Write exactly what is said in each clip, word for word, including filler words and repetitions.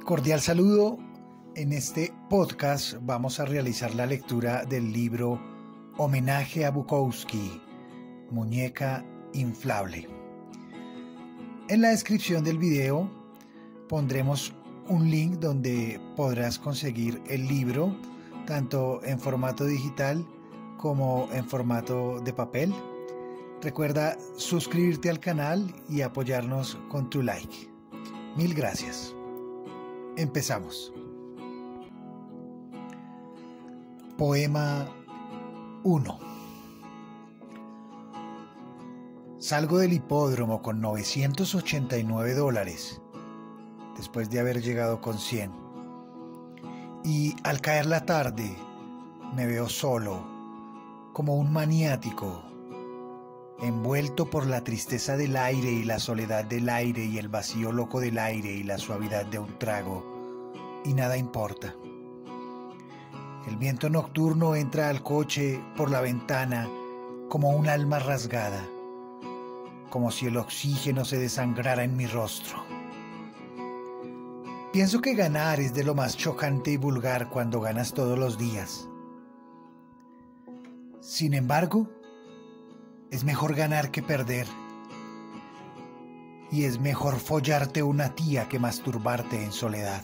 Cordial saludo. En este podcast vamos a realizar la lectura del libro Homenaje a Bukowski, Muñeca Inflable. En la descripción del video pondremos un link donde podrás conseguir el libro tanto en formato digital como en formato de papel. Recuerda suscribirte al canal y apoyarnos con tu like. Mil gracias. Empezamos. Poema uno. Salgo del hipódromo con novecientos ochenta y nueve dólares, después de haber llegado con cien. Y al caer la tarde, me veo solo, como un maniático, envuelto por la tristeza del aire y la soledad del aire y el vacío loco del aire y la suavidad de un trago, y nada importa. El viento nocturno entra al coche por la ventana como un alma rasgada, como si el oxígeno se desangrara en mi rostro. Pienso que ganar es de lo más chocante y vulgar cuando ganas todos los días. Sin embargo, es mejor ganar que perder. Y es mejor follarte una tía que masturbarte en soledad.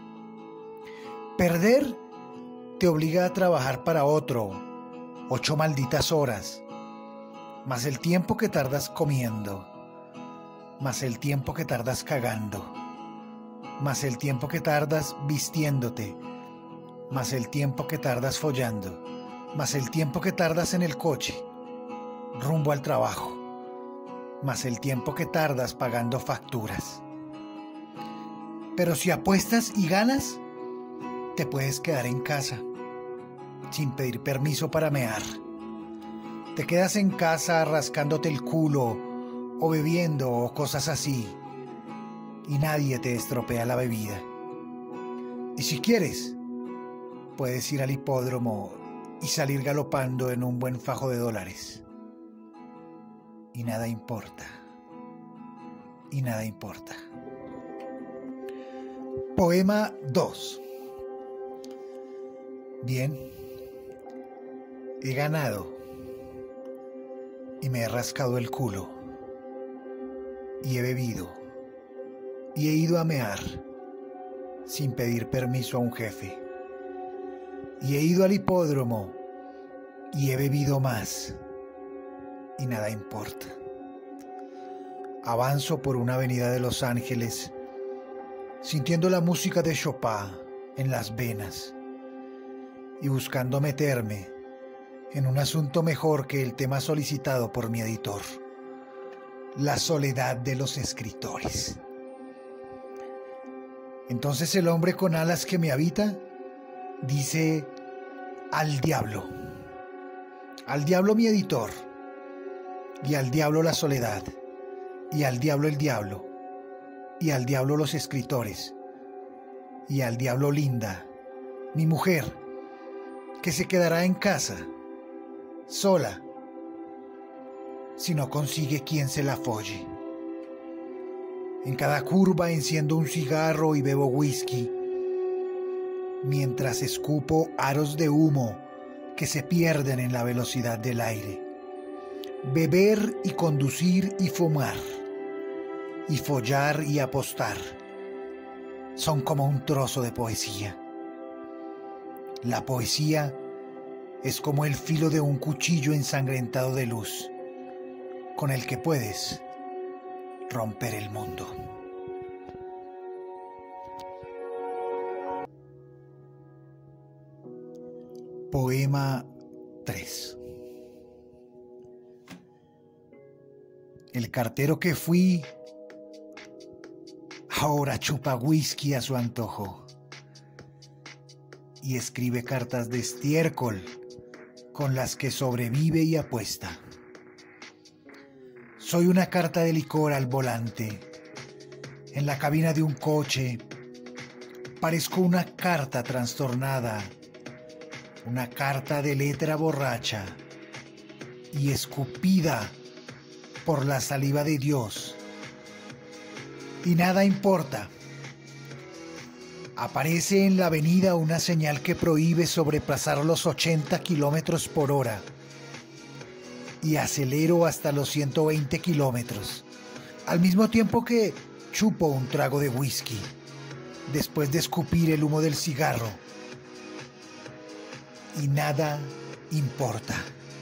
Perder te obliga a trabajar para otro ocho malditas horas, más el tiempo que tardas comiendo, más el tiempo que tardas cagando, más el tiempo que tardas vistiéndote, más el tiempo que tardas follando, más el tiempo que tardas en el coche rumbo al trabajo, más el tiempo que tardas pagando facturas. Pero si apuestas y ganas, te puedes quedar en casa sin pedir permiso para mear. Te quedas en casa rascándote el culo o bebiendo o cosas así, y nadie te estropea la bebida. Y si quieres, puedes ir al hipódromo y salir galopando en un buen fajo de dólares. Y nada importa. Y nada importa. Poema dos. Bien. He ganado. Y me he rascado el culo. Y he bebido. Y he ido a mear. Sin pedir permiso a un jefe. Y he ido al hipódromo. Y he bebido más. Y nada importa. Avanzo por una avenida de Los Ángeles, sintiendo la música de Chopin en las venas y buscando meterme en un asunto mejor que el tema solicitado por mi editor: la soledad de los escritores. Entonces el hombre con alas que me habita dice: al diablo, al diablo mi editor, y al diablo la soledad, y al diablo el diablo, y al diablo los escritores, y al diablo Linda, mi mujer, que se quedará en casa, sola, si no consigue quien se la folle. En cada curva enciendo un cigarro y bebo whisky, mientras escupo aros de humo que se pierden en la velocidad del aire. Beber y conducir y fumar, y follar y apostar, son como un trozo de poesía. La poesía es como el filo de un cuchillo ensangrentado de luz, con el que puedes romper el mundo. Poema tres. El cartero que fui ahora chupa whisky a su antojo y escribe cartas de estiércol con las que sobrevive y apuesta. Soy una carta de licor al volante, en la cabina de un coche. Parezco una carta trastornada, una carta de letra borracha y escupida por la saliva de Dios. Y nada importa. Aparece en la avenida una señal que prohíbe sobrepasar los ochenta kilómetros por hora y acelero hasta los ciento veinte kilómetros, al mismo tiempo que chupo un trago de whisky, después de escupir el humo del cigarro. Y nada importa.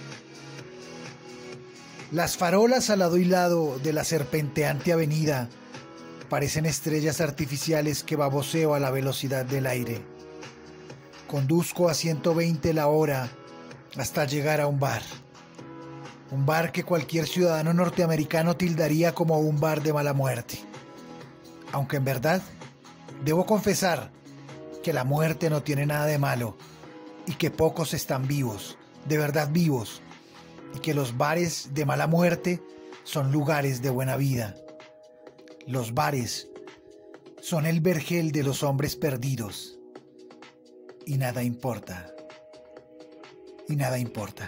Las farolas al lado y lado de la serpenteante avenida parecen estrellas artificiales que baboseo a la velocidad del aire. Conduzco a ciento veinte la hora hasta llegar a un bar. Un bar que cualquier ciudadano norteamericano tildaría como un bar de mala muerte. Aunque en verdad, debo confesar que la muerte no tiene nada de malo y que pocos están vivos, de verdad vivos, y que los bares de mala muerte son lugares de buena vida. Los bares son el vergel de los hombres perdidos. Y nada importa. Y nada importa.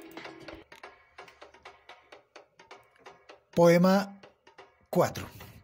Poema cuatro.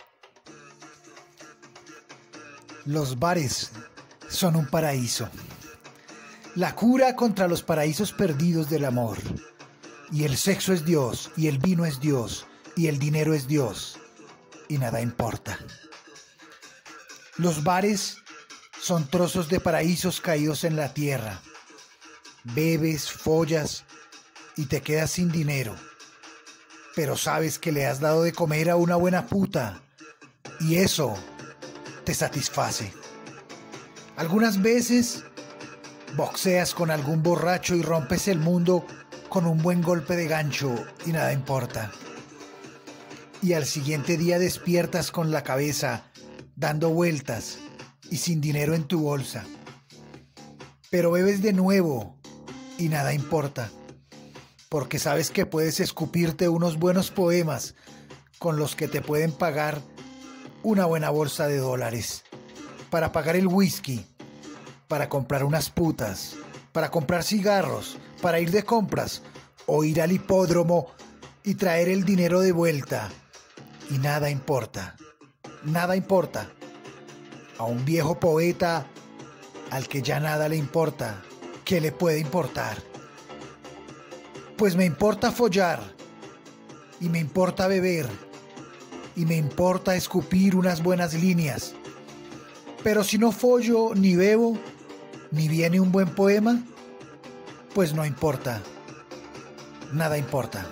Los bares son un paraíso. La cura contra los paraísos perdidos del amor. Y el sexo es Dios, y el vino es Dios, y el dinero es Dios. Y nada importa. Los bares son trozos de paraísos caídos en la tierra. Bebes, follas y te quedas sin dinero. Pero sabes que le has dado de comer a una buena puta y eso te satisface. Algunas veces boxeas con algún borracho y rompes el mundo con un buen golpe de gancho y nada importa. Y al siguiente día despiertas con la cabeza dando vueltas y sin dinero en tu bolsa. Pero bebes de nuevo y nada importa, porque sabes que puedes escupirte unos buenos poemas con los que te pueden pagar una buena bolsa de dólares, para pagar el whisky, para comprar unas putas, para comprar cigarros, para ir de compras o ir al hipódromo y traer el dinero de vuelta. Y nada importa, nada importa. A un viejo poeta al que ya nada le importa, ¿qué le puede importar? Pues me importa follar, y me importa beber, y me importa escupir unas buenas líneas. Pero si no follo, ni bebo, ni viene un buen poema, pues no importa, nada importa.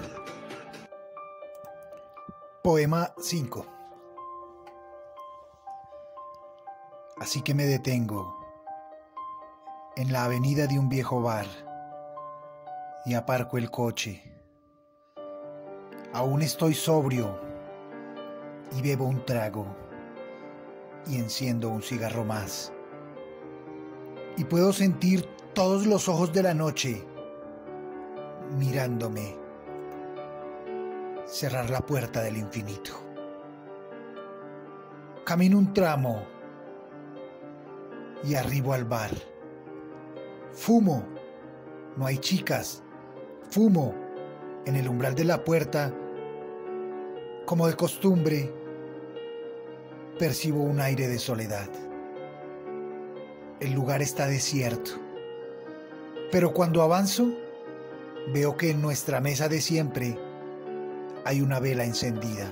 Poema cinco. Así que me detengo en la avenida de un viejo bar y aparco el coche. Aún estoy sobrio y bebo un trago y enciendo un cigarro más. Y puedo sentir todos los ojos de la noche mirándome cerrar la puerta del infinito. Camino un tramo y arribo al bar. Fumo, no hay chicas. Fumo en el umbral de la puerta. Como de costumbre, percibo un aire de soledad. El lugar está desierto. Pero cuando avanzo, veo que en nuestra mesa de siempre hay una vela encendida.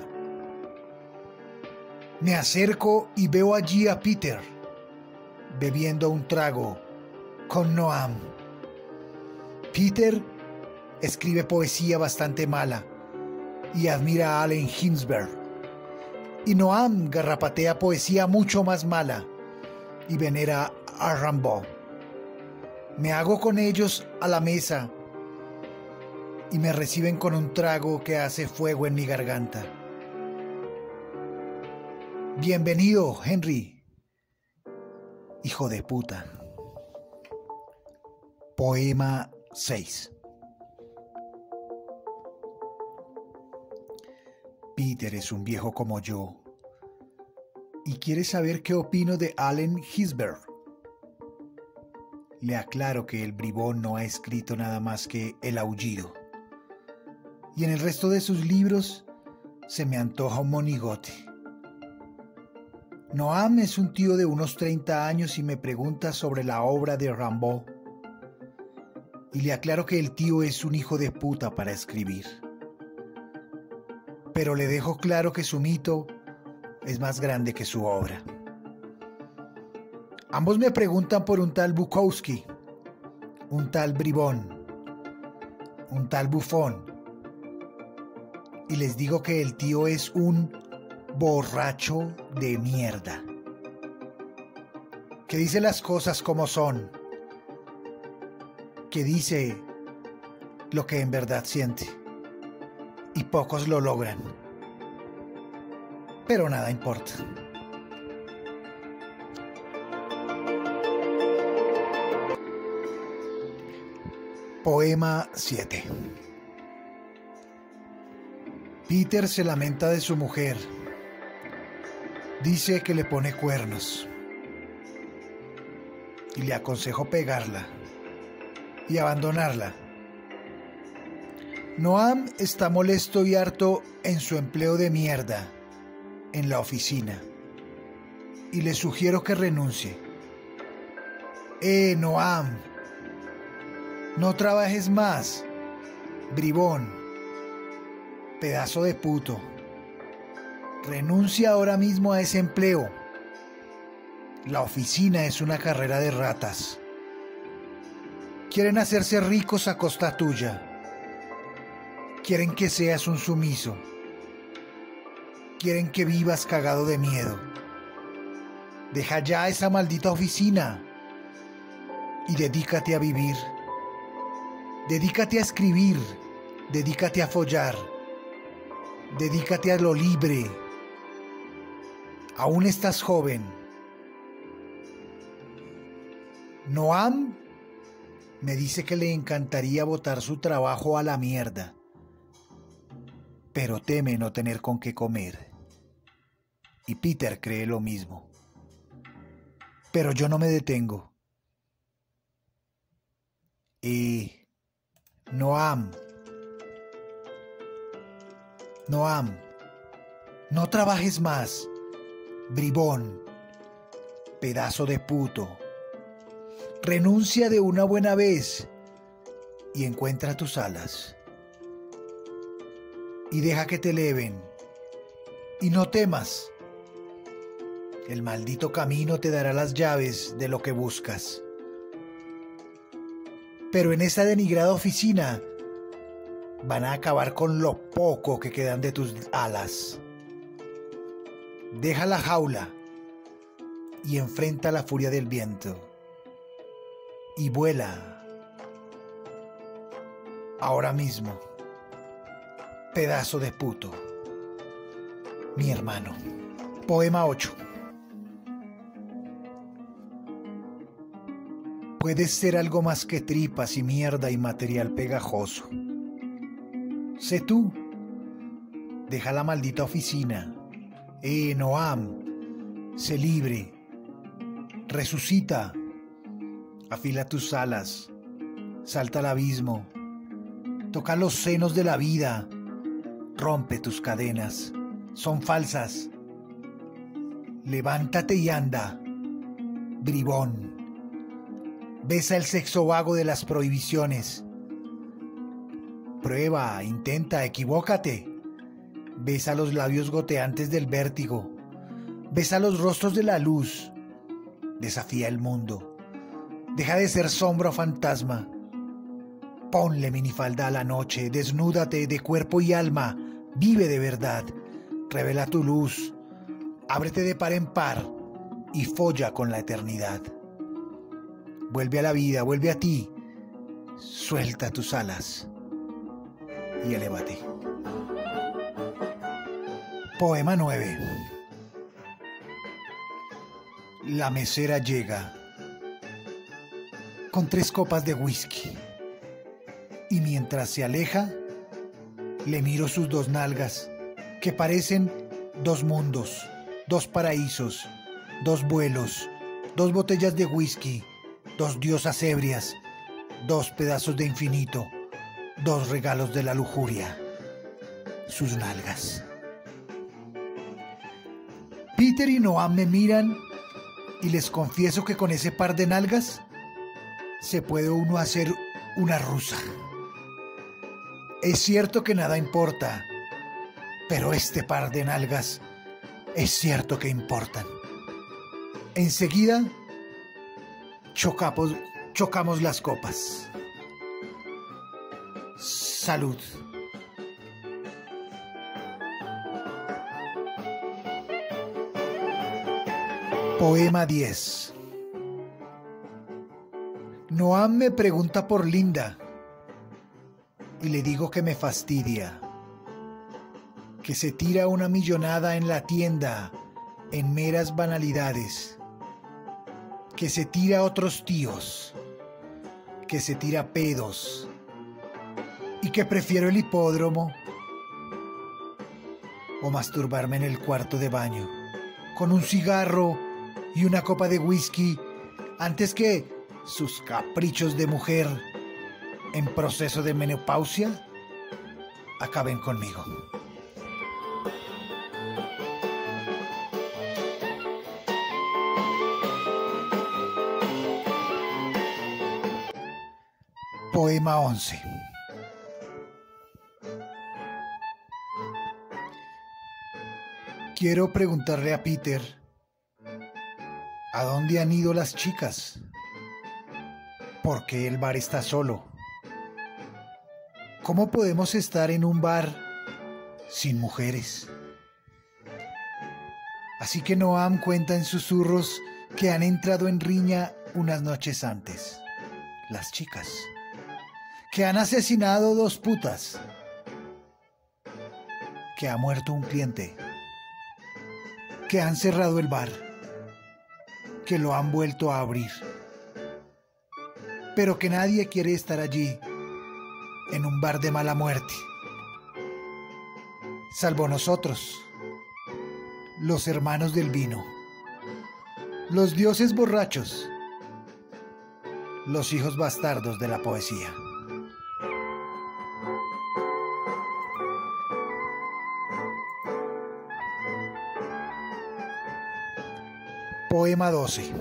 Me acerco y veo allí a Peter, bebiendo un trago con Noam. Peter escribe poesía bastante mala y admira a Allen Ginsberg. Y Noam garrapatea poesía mucho más mala y venera a Rimbaud. Me hago con ellos a la mesa y me reciben con un trago que hace fuego en mi garganta. Bienvenido, Henry, hijo de puta. Poema seis. Peter es un viejo como yo y quiere saber qué opino de Allen Ginsberg. Le aclaro que el bribón no ha escrito nada más que El Aullido, y en el resto de sus libros se me antoja un monigote. Noam es un tío de unos treinta años y me pregunta sobre la obra de Rimbaud. Y le aclaro que el tío es un hijo de puta para escribir. Pero le dejo claro que su mito es más grande que su obra. Ambos me preguntan por un tal Bukowski, un tal bribón, un tal bufón. Y les digo que el tío es un borracho de mierda, que dice las cosas como son, que dice lo que en verdad siente, y pocos lo logran. Pero nada importa. Poema siete. Peter se lamenta de su mujer. Dice que le pone cuernos. Y le aconsejo pegarla y abandonarla. Noam está molesto y harto en su empleo de mierda en la oficina. Y le sugiero que renuncie. Eh, Noam, no trabajes más, bribón, pedazo de puto. Renuncia ahora mismo a ese empleo. La oficina es una carrera de ratas. Quieren hacerse ricos a costa tuya. Quieren que seas un sumiso. Quieren que vivas cagado de miedo. Deja ya esa maldita oficina y dedícate a vivir. Dedícate a escribir. Dedícate a follar. Dedícate a lo libre. Aún estás joven. Noam me dice que le encantaría botar su trabajo a la mierda, pero teme no tener con qué comer. Y Peter cree lo mismo. Pero yo no me detengo. Y Noam, Noam, no trabajes más, bribón, pedazo de puto. Renuncia de una buena vez y encuentra tus alas. Y deja que te eleven. Y no temas. El maldito camino te dará las llaves de lo que buscas. Pero en esa denigrada oficina van a acabar con lo poco que quedan de tus alas. Deja la jaula y enfrenta la furia del viento. Y vuela. Ahora mismo. Pedazo de puto. Mi hermano. Poema ocho. Puedes ser algo más que tripas y mierda y material pegajoso. Sé tú. Deja la maldita oficina. Eh, Noam. Sé libre. Resucita. Afila tus alas. Salta al abismo. Toca los senos de la vida. Rompe tus cadenas. Son falsas. Levántate y anda, bribón. Besa el sexo vago de las prohibiciones. Prueba, intenta, equivócate. Besa los labios goteantes del vértigo. Besa los rostros de la luz. Desafía el mundo. Deja de ser sombra o fantasma. Ponle minifalda a la noche. Desnúdate de cuerpo y alma. Vive de verdad. Revela tu luz. Ábrete de par en par y folla con la eternidad. Vuelve a la vida, vuelve a ti. Suelta tus alas y elévate. Poema nueve. La mesera llega con tres copas de whisky y mientras se aleja le miro sus dos nalgas que parecen dos mundos, dos paraísos, dos vuelos, dos botellas de whisky, dos diosas ebrias, dos pedazos de infinito, dos regalos de la lujuria, sus nalgas. Peter y Noam me miran y les confieso que con ese par de nalgas se puede uno hacer una rusa. Es cierto que nada importa, pero este par de nalgas es cierto que importan. Enseguida chocamos, chocamos las copas. Salud. Poema diez. Noam me pregunta por Linda y le digo que me fastidia, que se tira una millonada en la tienda en meras banalidades, que se tira a otros tíos, que se tira pedos y que prefiero el hipódromo o masturbarme en el cuarto de baño con un cigarro y una copa de whisky antes que sus caprichos de mujer en proceso de menopausia acaben conmigo. Poema once. Quiero preguntarle a Peter, ¿a dónde han ido las chicas? ¿Por qué el bar está solo? ¿Cómo podemos estar en un bar sin mujeres? Así que Noam cuenta en susurros que han entrado en riña unas noches antes, las chicas, que han asesinado dos putas, que ha muerto un cliente, que han cerrado el bar, que lo han vuelto a abrir, pero que nadie quiere estar allí en un bar de mala muerte, salvo nosotros, los hermanos del vino, los dioses borrachos, los hijos bastardos de la poesía. Poema doce.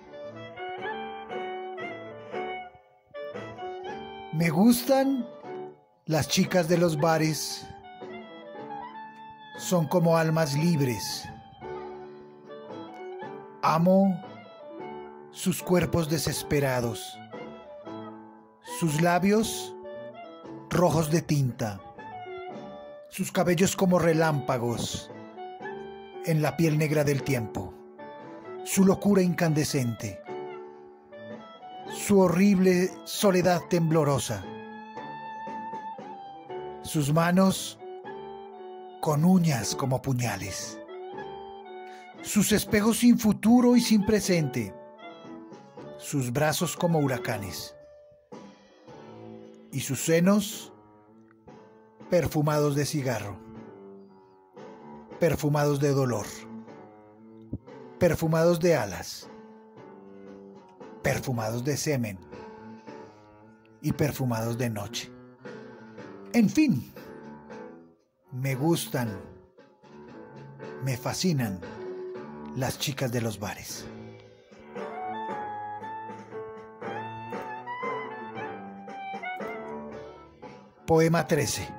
Me gustan las chicas de los bares, son como almas libres. Amo sus cuerpos desesperados, sus labios rojos de tinta, sus cabellos como relámpagos en la piel negra del tiempo, su locura incandescente, su horrible soledad temblorosa, sus manos con uñas como puñales, sus espejos sin futuro y sin presente, sus brazos como huracanes y sus senos perfumados de cigarro, perfumados de dolor, perfumados de alas, perfumados de semen y perfumados de noche. En fin, me gustan, me fascinan las chicas de los bares. Poema trece.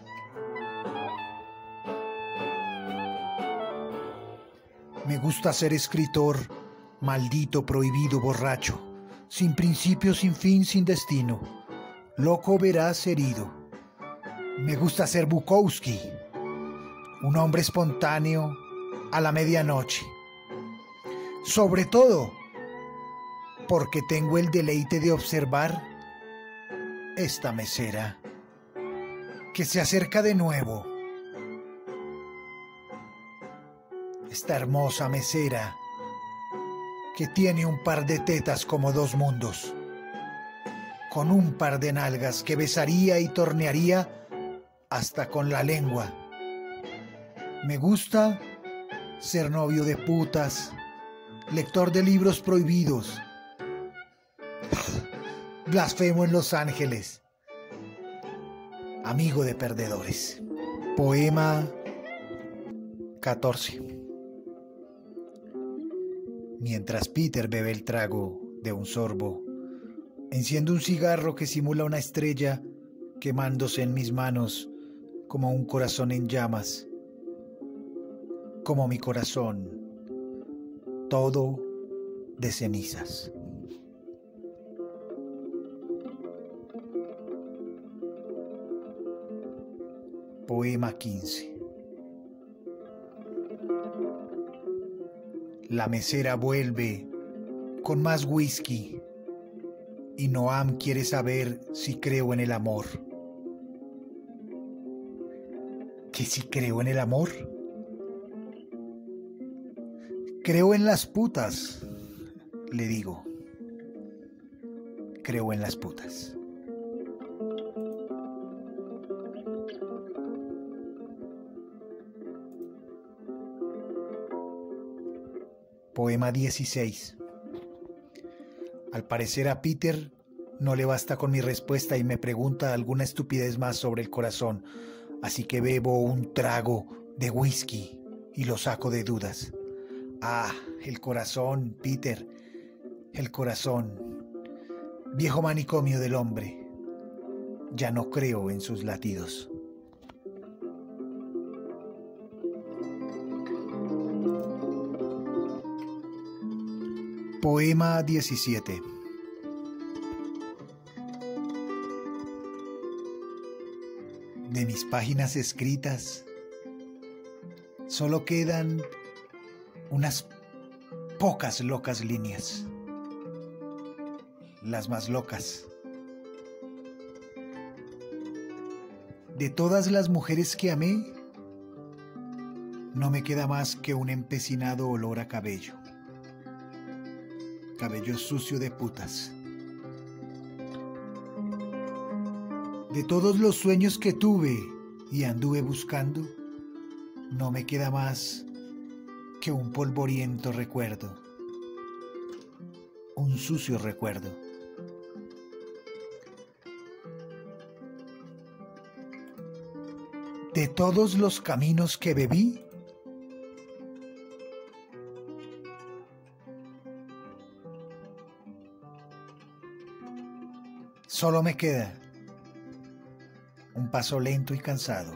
Me gusta ser escritor, maldito, prohibido, borracho, sin principio, sin fin, sin destino, loco, veraz, herido. Me gusta ser Bukowski, un hombre espontáneo a la medianoche. Sobre todo, porque tengo el deleite de observar esta mesera que se acerca de nuevo. Esta hermosa mesera que tiene un par de tetas como dos mundos, con un par de nalgas que besaría y tornearía hasta con la lengua. Me gusta ser novio de putas, lector de libros prohibidos, blasfemo en Los Ángeles, amigo de perdedores. Poema catorce. Mientras Peter bebe el trago de un sorbo, enciendo un cigarro que simula una estrella quemándose en mis manos como un corazón en llamas, como mi corazón, todo de cenizas. Poema quince. La mesera vuelve con más whisky y Noam quiere saber si creo en el amor. ¿Que si creo en el amor? Creo en las putas, le digo. Creo en las putas. Poema dieciséis. Al parecer a Peter no le basta con mi respuesta y me pregunta alguna estupidez más sobre el corazón, así que bebo un trago de whisky y lo saco de dudas. Ah, el corazón, Peter, el corazón, viejo manicomio del hombre. Ya no creo en sus latidos. Poema diecisiete. De mis páginas escritas solo quedan unas pocas locas líneas, las más locas. De todas las mujeres que amé, no me queda más que un empecinado olor a cabello. Cabello sucio de putas. De todos los sueños que tuve y anduve buscando, no me queda más que un polvoriento recuerdo, un sucio recuerdo. De todos los caminos que bebí, solo me queda un paso lento y cansado,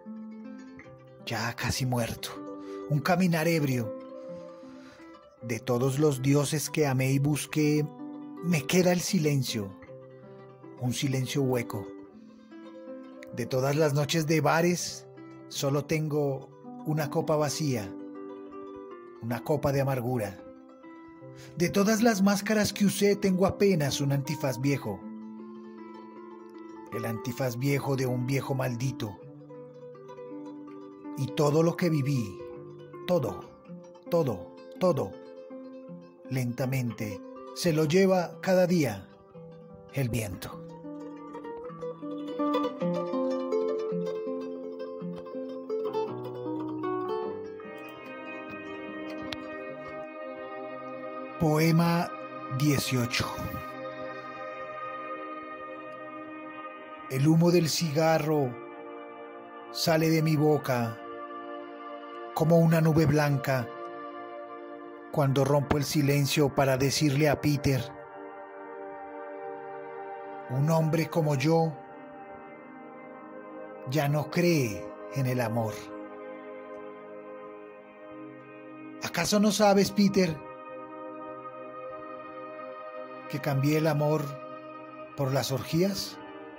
ya casi muerto, un caminar ebrio. De todos los dioses que amé y busqué, me queda el silencio, un silencio hueco. De todas las noches de bares, solo tengo una copa vacía, una copa de amargura. De todas las máscaras que usé, tengo apenas un antifaz viejo. El antifaz viejo de un viejo maldito. Y todo lo que viví, todo, todo, todo, lentamente se lo lleva cada día el viento. Poema dieciocho. El humo del cigarro sale de mi boca como una nube blanca cuando rompo el silencio para decirle a Peter: un hombre como yo ya no cree en el amor. ¿Acaso no sabes, Peter, que cambié el amor por las orgías?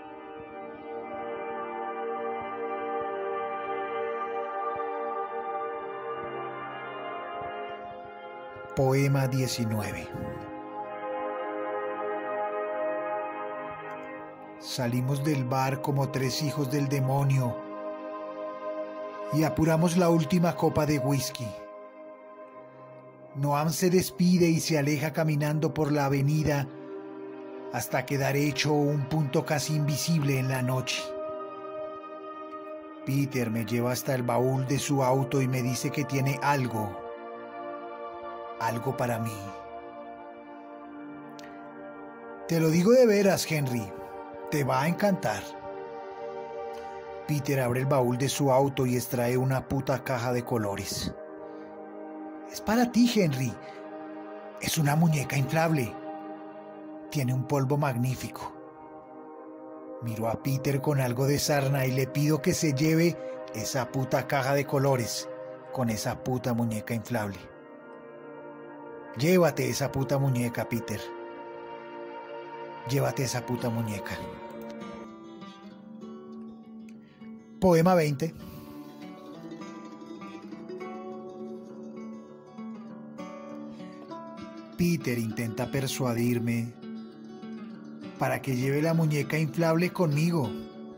Poema diecinueve. Salimos del bar como tres hijos del demonio y apuramos la última copa de whisky. Noam se despide y se aleja caminando por la avenida hasta quedar hecho un punto casi invisible en la noche. Peter me lleva hasta el baúl de su auto y me dice que tiene algo, algo para mí. Te lo digo de veras, Henry, te va a encantar. Peter abre el baúl de su auto y extrae una puta caja de colores. Es para ti, Henry. Es una muñeca inflable. Tiene un polvo magnífico. Miro a Peter con algo de sarna y le pido que se lleve esa puta caja de colores con esa puta muñeca inflable. Llévate esa puta muñeca, Peter. Llévate esa puta muñeca. Poema veinte. Peter intenta persuadirme para que lleve la muñeca inflable conmigo.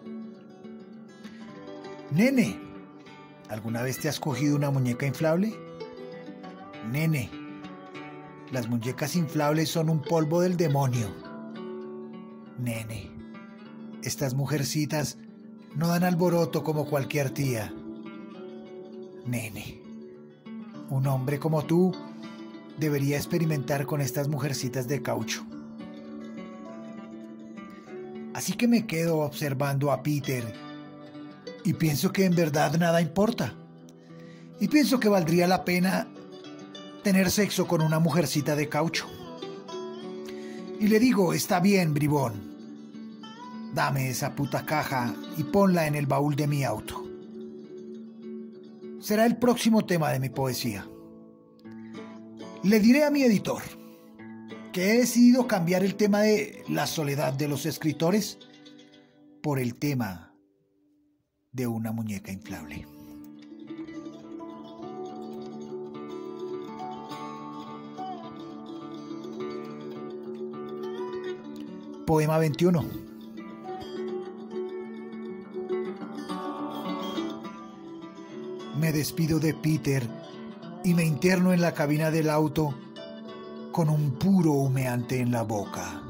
Nene, ¿alguna vez te has cogido una muñeca inflable? Nene, las muñecas inflables son un polvo del demonio. Nene, estas mujercitas no dan alboroto como cualquier tía. Nene, un hombre como tú debería experimentar con estas mujercitas de caucho. Así que me quedo observando a Peter y pienso que en verdad nada importa. Y pienso que valdría la pena tener sexo con una mujercita de caucho. Y le digo, está bien, bribón. Dame esa puta caja y ponla en el baúl de mi auto. Será el próximo tema de mi poesía. Le diré a mi editor que he decidido cambiar el tema de la soledad de los escritores por el tema de una muñeca inflable. Poema veintiuno. Me despido de Peter y me interno en la cabina del auto con un puro humeante en la boca.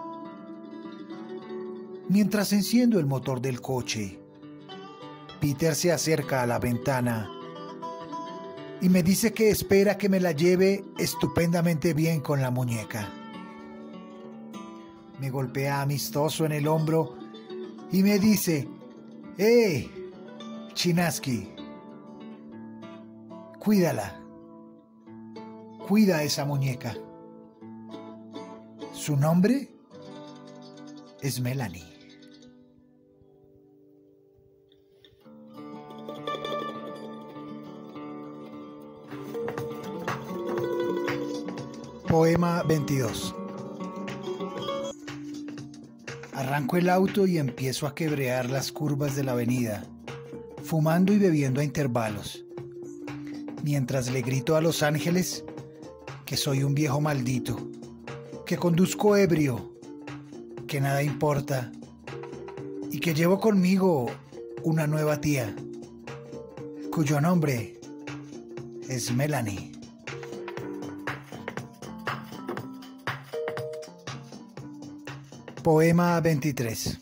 Mientras enciendo el motor del coche, Peter se acerca a la ventana y me dice que espera que me la lleve estupendamente bien con la muñeca. Me golpea amistoso en el hombro y me dice, ¡Eh, Chinaski! Cuídala. Cuida a esa muñeca. Su nombre es Melanie. Poema veintidós. Arranco el auto y empiezo a quebrear las curvas de la avenida, fumando y bebiendo a intervalos, mientras le grito a los ángeles que soy un viejo maldito, que conduzco ebrio, que nada importa y que llevo conmigo una nueva tía, cuyo nombre es Melanie. Poema veintitrés.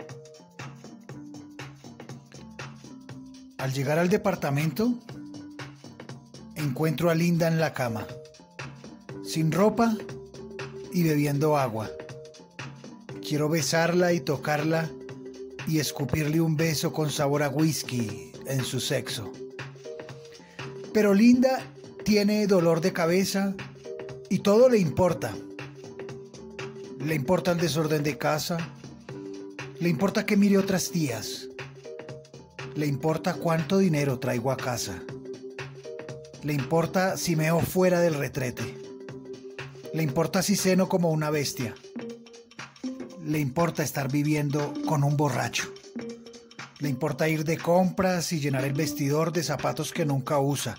Al llegar al departamento, encuentro a Linda en la cama, sin ropa y bebiendo agua. Quiero besarla y tocarla y escupirle un beso con sabor a whisky en su sexo. Pero Linda tiene dolor de cabeza y todo le importa. Le importa el desorden de casa, le importa que mire otras tías, le importa cuánto dinero traigo a casa, le importa si meo fuera del retrete, le importa si ceno como una bestia, le importa estar viviendo con un borracho, le importa ir de compras y llenar el vestidor de zapatos que nunca usa,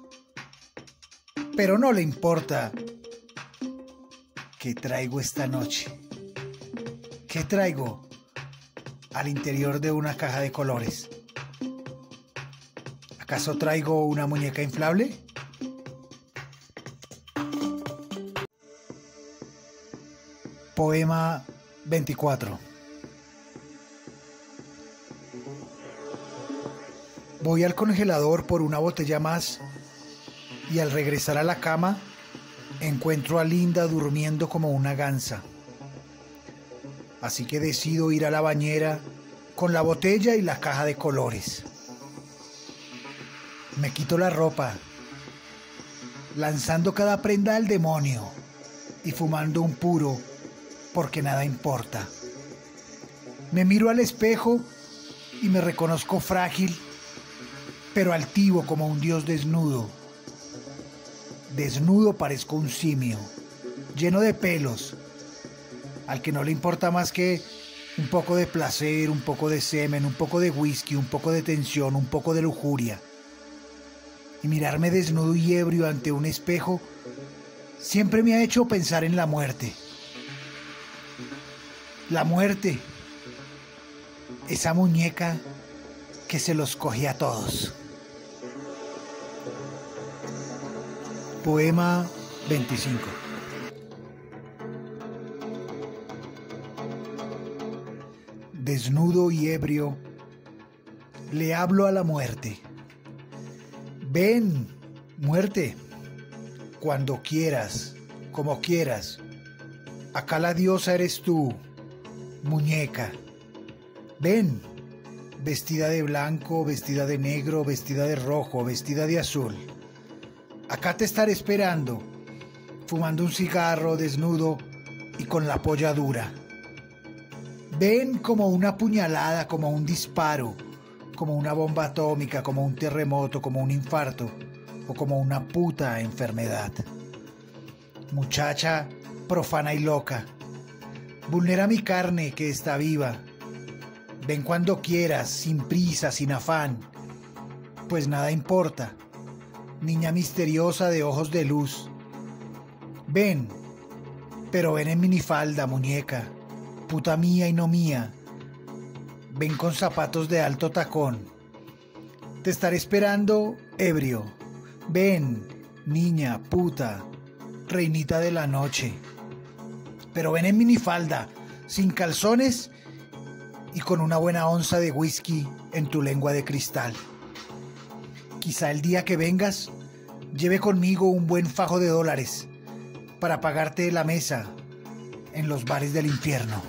pero no le importa ¿qué traigo esta noche? ¿Qué traigo al interior de una caja de colores? ¿Acaso traigo una muñeca inflable? Poema veinticuatro. Voy al congelador por una botella más y al regresar a la cama encuentro a Linda durmiendo como una gansa. Así que decido ir a la bañera con la botella y la caja de colores. Me quito la ropa, lanzando cada prenda al demonio y fumando un puro porque nada importa. Me miro al espejo y me reconozco frágil, pero altivo como un dios desnudo. Desnudo parezco un simio, lleno de pelos, al que no le importa más que un poco de placer, un poco de semen, un poco de whisky, un poco de tensión, un poco de lujuria. Y mirarme desnudo y ebrio ante un espejo siempre me ha hecho pensar en la muerte. La muerte, esa muñeca que se los coge a todos. Poema veinticinco. Desnudo y ebrio, le hablo a la muerte. Ven, muerte, cuando quieras, como quieras. Acá la diosa eres tú, muñeca. Ven, vestida de blanco, vestida de negro, vestida de rojo, vestida de azul. Acá te estaré esperando, fumando un cigarro, desnudo y con la polla dura. Ven como una puñalada, como un disparo, como una bomba atómica, como un terremoto, como un infarto o como una puta enfermedad. Muchacha profana y loca, vulnera mi carne que está viva. Ven cuando quieras, sin prisa, sin afán, pues nada importa. Niña misteriosa de ojos de luz. Ven, pero ven en minifalda, muñeca, puta mía y no mía. Ven con zapatos de alto tacón. Te estaré esperando, ebrio. Ven, niña, puta, reinita de la noche. Pero ven en minifalda, sin calzones y con una buena onza de whisky en tu lengua de cristal. Quizá el día que vengas lleve conmigo un buen fajo de dólares para pagarte la mesa en los bares del infierno.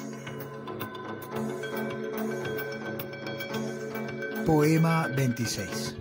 Poema veintiséis.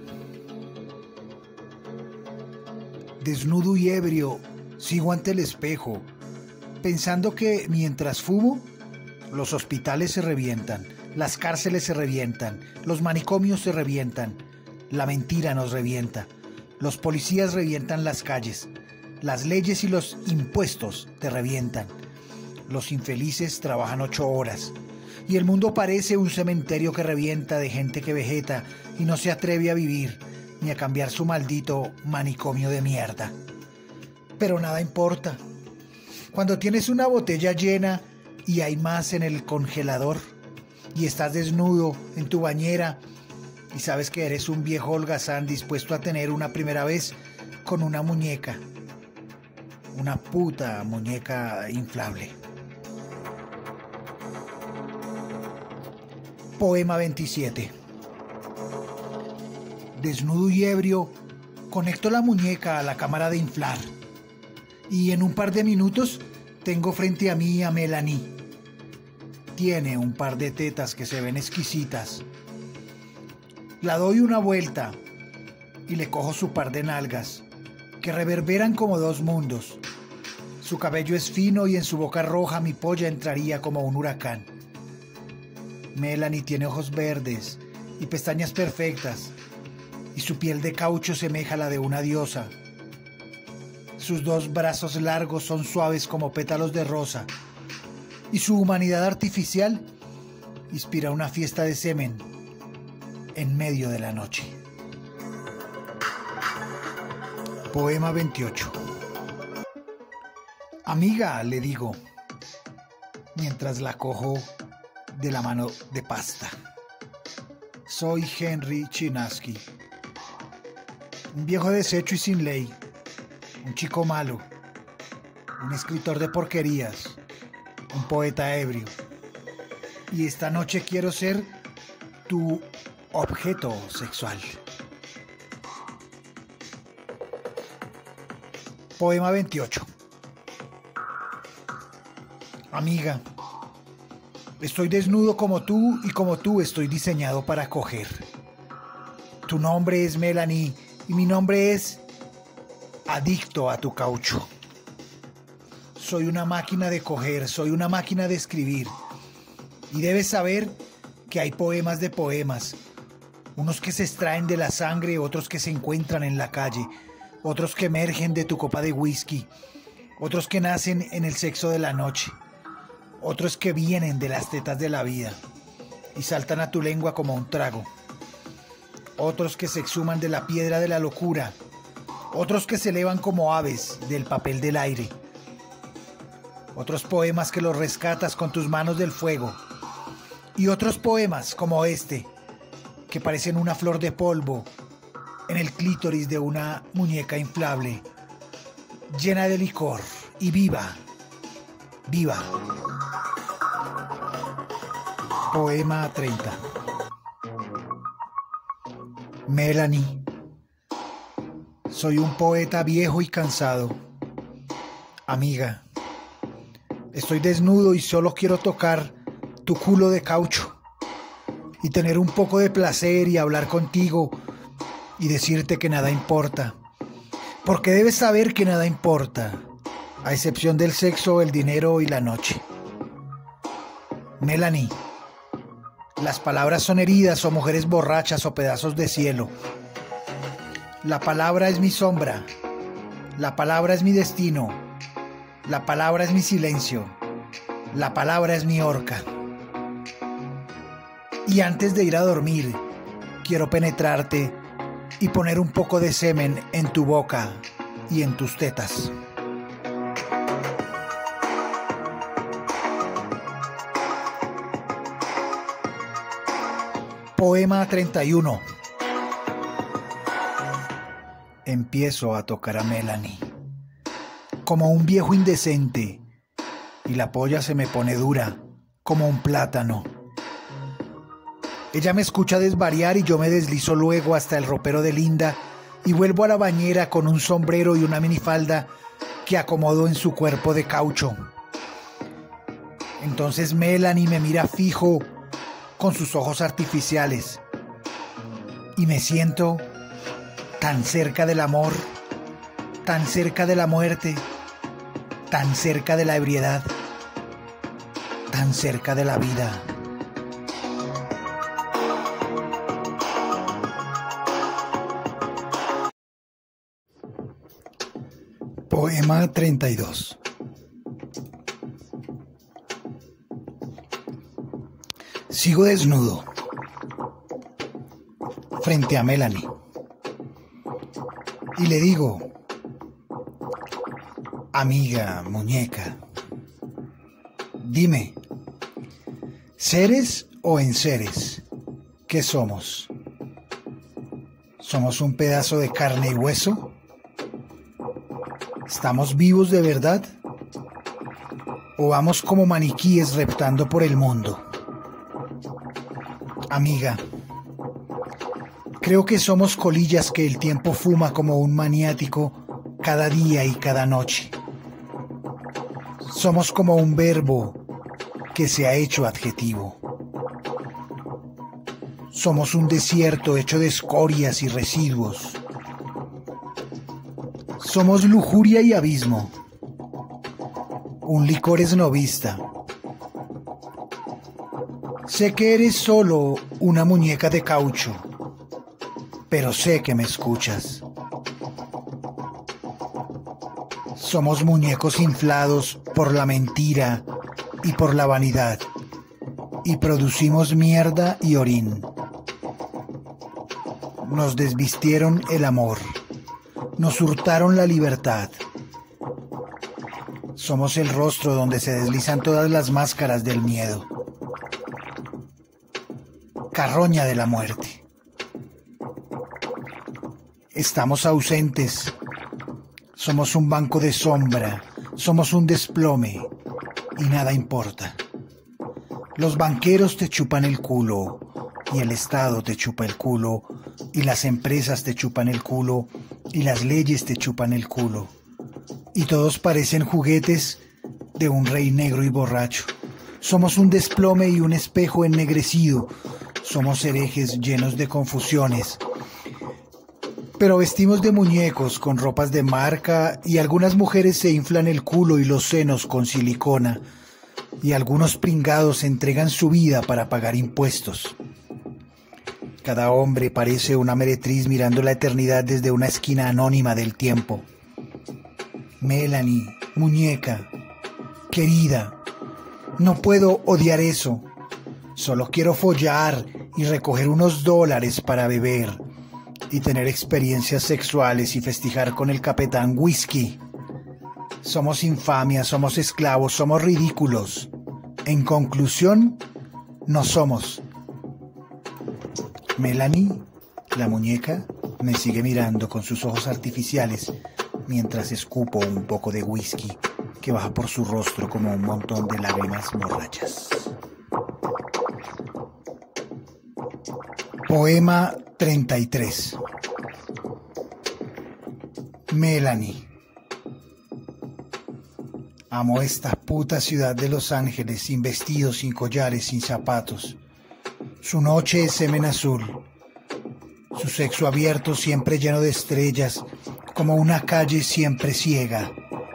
Desnudo y ebrio, sigo ante el espejo, pensando que mientras fumo, los hospitales se revientan, las cárceles se revientan, los manicomios se revientan, la mentira nos revienta, los policías revientan las calles, las leyes y los impuestos te revientan, los infelices trabajan ocho horas, y el mundo parece un cementerio que revienta de gente que vegeta y no se atreve a vivir ni a cambiar su maldito manicomio de mierda. Pero nada importa. Cuando tienes una botella llena y hay más en el congelador y estás desnudo en tu bañera y sabes que eres un viejo holgazán dispuesto a tener una primera vez con una muñeca, una puta muñeca inflable. Poema veintisiete. Desnudo y ebrio, conecto la muñeca a la cámara de inflar y en un par de minutos tengo frente a mí a Melanie. Tiene un par de tetas que se ven exquisitas. La doy una vuelta y le cojo su par de nalgas, que reverberan como dos mundos. Su cabello es fino y en su boca roja mi polla entraría como un huracán. Melanie tiene ojos verdes y pestañas perfectas, y su piel de caucho semeja a la de una diosa. Sus dos brazos largos son suaves como pétalos de rosa, y su humanidad artificial inspira una fiesta de semen en medio de la noche. Poema veintiocho. Amiga, le digo, mientras la cojo de la mano de pasta. Soy Henry Chinaski, un viejo deshecho y sin ley, un chico malo, un escritor de porquerías, un poeta ebrio. Y esta noche quiero ser tu objeto sexual. Poema veintiocho. Amiga, estoy desnudo como tú y como tú estoy diseñado para coger. Tu nombre es Melanie y mi nombre es adicto a tu caucho. Soy una máquina de coger, soy una máquina de escribir. Y debes saber que hay poemas de poemas. Unos que se extraen de la sangre, otros que se encuentran en la calle, otros que emergen de tu copa de whisky, otros que nacen en el sexo de la noche, otros que vienen de las tetas de la vida y saltan a tu lengua como un trago, otros que se exhuman de la piedra de la locura, otros que se elevan como aves del papel del aire, otros poemas que los rescatas con tus manos del fuego, y otros poemas como este, que parecen una flor de polvo en el clítoris de una muñeca inflable, llena de licor y viva, viva. Poema treinta. Melanie, soy un poeta viejo y cansado. Amiga, estoy desnudo y solo quiero tocar tu culo de caucho y tener un poco de placer y hablar contigo y decirte que nada importa, porque debes saber que nada importa, a excepción del sexo, el dinero y la noche. Melanie, las palabras son heridas o mujeres borrachas o pedazos de cielo. La palabra es mi sombra, la palabra es mi destino, la palabra es mi silencio, la palabra es mi horca. Y antes de ir a dormir, quiero penetrarte y poner un poco de semen en tu boca y en tus tetas. Poema treinta y uno. Empiezo a tocar a Melanie como un viejo indecente y la polla se me pone dura como un plátano. Ella me escucha desvariar y yo me deslizo luego hasta el ropero de Linda y vuelvo a la bañera con un sombrero y una minifalda que acomodo en su cuerpo de caucho. Entonces Melanie me mira fijo con sus ojos artificiales y me siento tan cerca del amor, tan cerca de la muerte, tan cerca de la ebriedad, tan cerca de la vida. Poema treinta y dos. Sigo desnudo frente a Melanie y le digo: amiga, muñeca, dime, ¿seres o enseres? ¿Qué somos? ¿Somos un pedazo de carne y hueso? ¿Estamos vivos de verdad? ¿O vamos como maniquíes reptando por el mundo? Amiga, creo que somos colillas que el tiempo fuma como un maniático cada día y cada noche. Somos como un verbo que se ha hecho adjetivo. Somos un desierto hecho de escorias y residuos. Somos lujuria y abismo, un licor esnovista. Sé que eres solo una muñeca de caucho, pero sé que me escuchas. Somos muñecos inflados por la mentira y por la vanidad, y producimos mierda y orín. Nos desvistieron el amor. Nos hurtaron la libertad. Somos el rostro donde se deslizan todas las máscaras del miedo. Carroña de la muerte. Estamos ausentes. Somos un banco de sombra. Somos un desplome. Y nada importa. Los banqueros te chupan el culo. Y el Estado te chupa el culo. Y las empresas te chupan el culo. Y las leyes te chupan el culo. Y todos parecen juguetes de un rey negro y borracho. Somos un desplome y un espejo ennegrecido. Somos herejes llenos de confusiones. pero vestimos de muñecos con ropas de marca y algunas mujeres se inflan el culo y los senos con silicona y algunos pringados entregan su vida para pagar impuestos. Cada hombre parece una meretriz mirando la eternidad desde una esquina anónima del tiempo. Melanie, muñeca, querida, no puedo odiar eso. Solo quiero follar y recoger unos dólares para beber y tener experiencias sexuales y festejar con el Capitán Whisky. Somos infamia, somos esclavos, somos ridículos. En conclusión, no somos. Melanie, la muñeca, me sigue mirando con sus ojos artificiales mientras escupo un poco de whisky que baja por su rostro como un montón de lágrimas borrachas. Poema treinta y tres. Melanie. Amo esta puta ciudad de Los Ángeles, sin vestidos, sin collares, sin zapatos. Su noche es semen azul, su sexo abierto siempre lleno de estrellas, como una calle siempre ciega.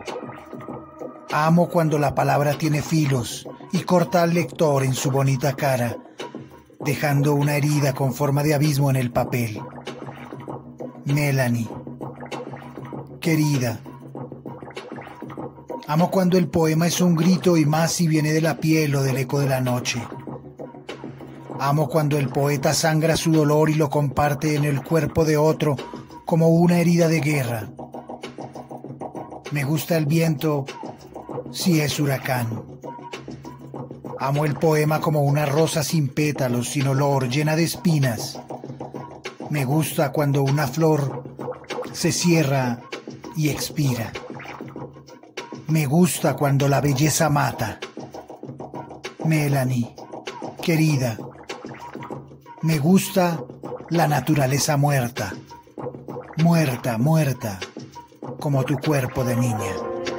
Amo cuando la palabra tiene filos y corta al lector en su bonita cara, dejando una herida con forma de abismo en el papel. Melanie, querida. Amo cuando el poema es un grito y más si viene de la piel o del eco de la noche. Amo cuando el poeta sangra su dolor y lo comparte en el cuerpo de otro como una herida de guerra. Me gusta el viento si es huracán. Amo el poema como una rosa sin pétalos, sin olor, llena de espinas. Me gusta cuando una flor se cierra y expira. Me gusta cuando la belleza mata. Melanie, querida. Me gusta la naturaleza muerta, muerta, muerta, como tu cuerpo de niña.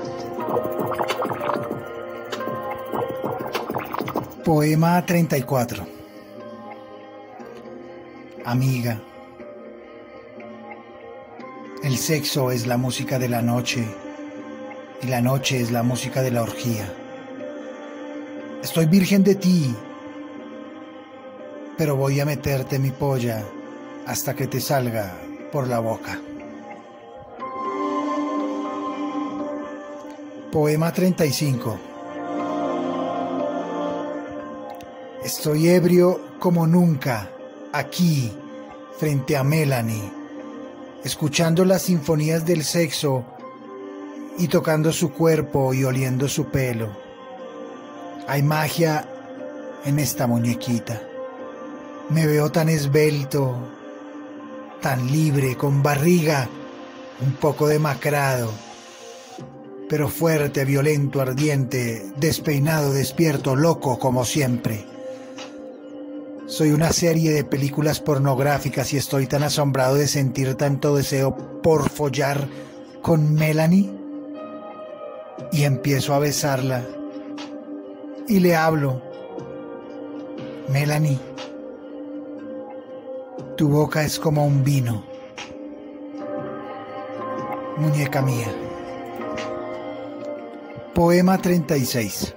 Poema treinta y cuatro. Amiga, el sexo es la música de la noche y la noche es la música de la orgía. Estoy virgen de ti, pero voy a meterte mi polla hasta que te salga por la boca. Poema treinta y cinco. Estoy ebrio como nunca, aquí, frente a Melanie, escuchando las sinfonías del sexo y tocando su cuerpo y oliendo su pelo. Hay magia en esta muñequita. Me veo tan esbelto, tan libre, con barriga, un poco demacrado, pero fuerte, violento, ardiente, despeinado, despierto, loco como siempre. Soy una serie de películas pornográficas y estoy tan asombrado de sentir tanto deseo por follar con Melanie. Y empiezo a besarla y le hablo. Melanie, tu boca es como un vino, muñeca mía. Poema treinta y seis.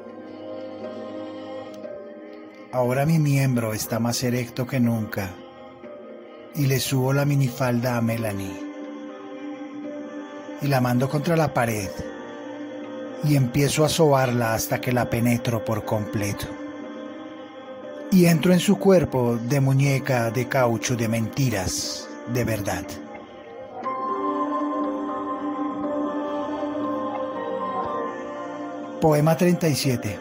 Ahora mi miembro está más erecto que nunca y le subo la minifalda a Melanie y la mando contra la pared y empiezo a sobarla hasta que la penetro por completo. Y entro en su cuerpo de muñeca de caucho, de mentiras, de verdad. Poema treinta y siete.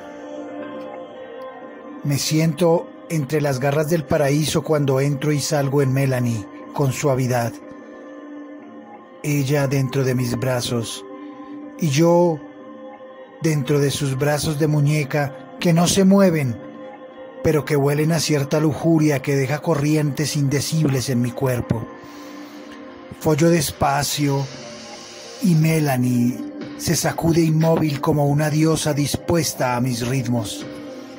Me siento entre las garras del paraíso cuando entro y salgo en Melanie con suavidad. Ella dentro de mis brazos y yo dentro de sus brazos de muñeca que no se mueven, pero que huelen a cierta lujuria que deja corrientes indecibles en mi cuerpo. Follo despacio y Melanie se sacude inmóvil como una diosa dispuesta a mis ritmos.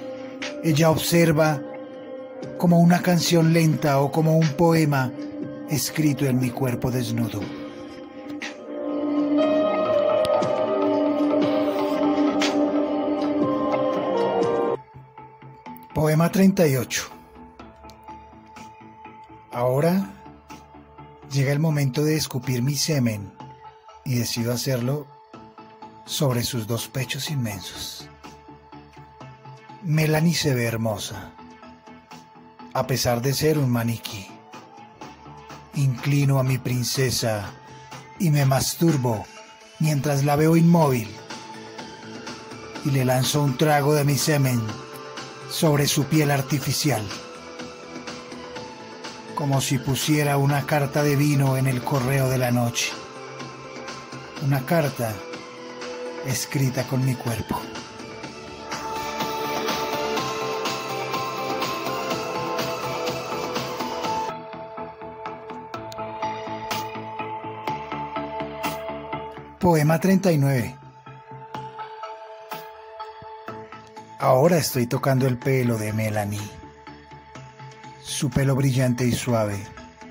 Ella observa como una canción lenta o como un poema escrito en mi cuerpo desnudo. Poema treinta y ocho. Ahora llega el momento de escupir mi semen y decido hacerlo sobre sus dos pechos inmensos. Melanie se ve hermosa, a pesar de ser un maniquí. Inclino a mi princesa y me masturbo mientras la veo inmóvil y le lanzo un trago de mi semen sobre su piel artificial, como si pusiera una carta de vino en el correo de la noche, una carta escrita con mi cuerpo. Poema treinta y nueve. Ahora estoy tocando el pelo de Melanie, su pelo brillante y suave,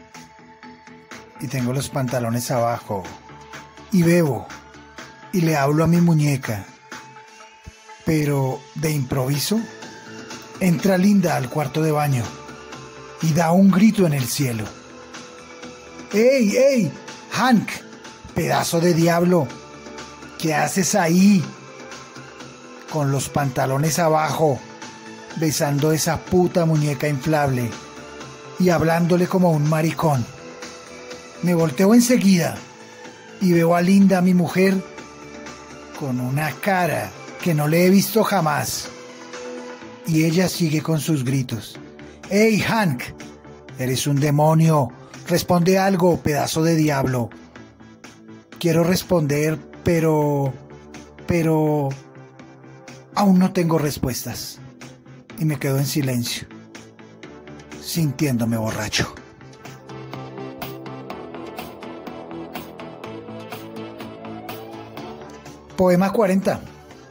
y tengo los pantalones abajo, y bebo, y le hablo a mi muñeca, pero de improviso entra Linda al cuarto de baño y da un grito en el cielo. ¡Ey, ey, Hank, pedazo de diablo! ¿Qué haces ahí? Con los pantalones abajo, besando esa puta muñeca inflable y hablándole como un maricón. Me volteo enseguida y veo a Linda, mi mujer, con una cara que no le he visto jamás. Y ella sigue con sus gritos. ¡Ey, Hank! Eres un demonio. Responde algo, pedazo de diablo. Quiero responder, pero... pero... aún no tengo respuestas. Y me quedo en silencio, sintiéndome borracho. Poema cuarenta.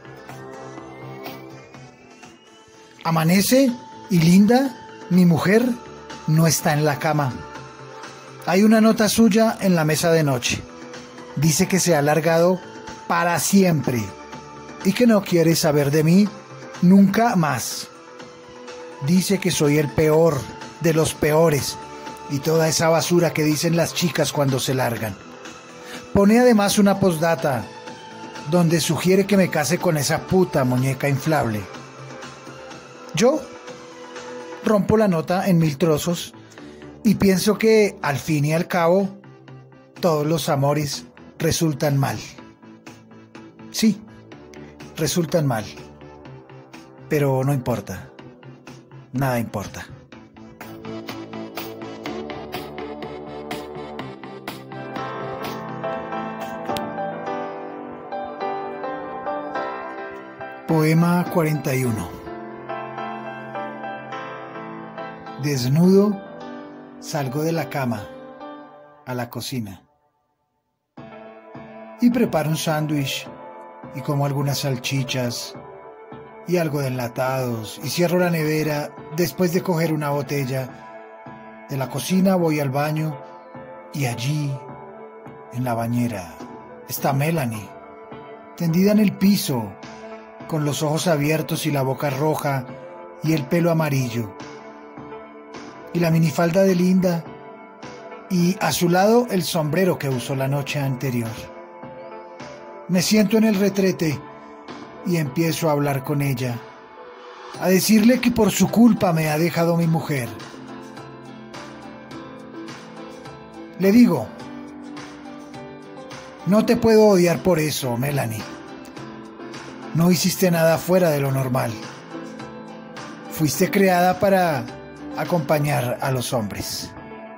Amanece y Linda, mi mujer, no está en la cama. Hay una nota suya en la mesa de noche. Dice que se ha largado para siempre y que no quiere saber de mí nunca más. Dice que soy el peor de los peores y toda esa basura que dicen las chicas cuando se largan. Pone además una postdata donde sugiere que me case con esa puta muñeca inflable. Yo rompo la nota en mil trozos y pienso que al fin y al cabo todos los amores resultan mal. Sí, resultan mal, pero no importa, nada importa. Poema cuarenta y uno. Desnudo, salgo de la cama a la cocina y preparo un sándwich y como algunas salchichas y algo de enlatados y cierro la nevera después de coger una botella. De la cocina voy al baño y allí, en la bañera, está Melanie, tendida en el piso, con los ojos abiertos y la boca roja y el pelo amarillo, y la minifalda de Linda, y a su lado el sombrero que usó la noche anterior. Me siento en el retrete y empiezo a hablar con ella, a decirle que por su culpa me ha dejado mi mujer. Le digo, no te puedo odiar por eso, Melanie. No hiciste nada fuera de lo normal. Fuiste creada para acompañar a los hombres.